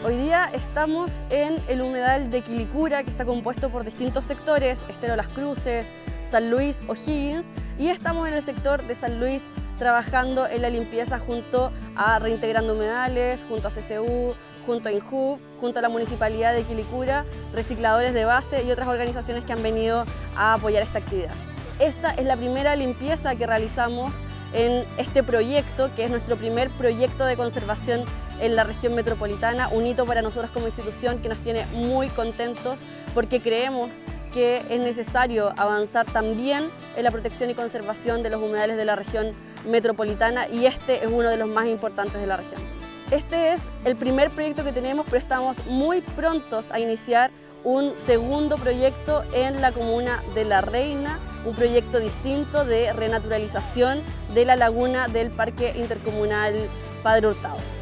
Hoy día estamos en el humedal de Quilicura, que está compuesto por distintos sectores, Estero Las Cruces, San Luis, O'Higgins, y estamos en el sector de San Luis trabajando en la limpieza junto a Reintegrando Humedales, junto a CCU, junto a INJUV, junto a la Municipalidad de Quilicura, recicladores de base y otras organizaciones que han venido a apoyar esta actividad. Esta es la primera limpieza que realizamos en este proyecto, que es nuestro primer proyecto de conservación en la región metropolitana, un hito para nosotros como institución que nos tiene muy contentos porque creemos que es necesario avanzar también en la protección y conservación de los humedales de la región metropolitana, y este es uno de los más importantes de la región. Este es el primer proyecto que tenemos, pero estamos muy prontos a iniciar un segundo proyecto en la comuna de La Reina, un proyecto distinto de renaturalización de la laguna del Parque Intercomunal Padre Hurtado.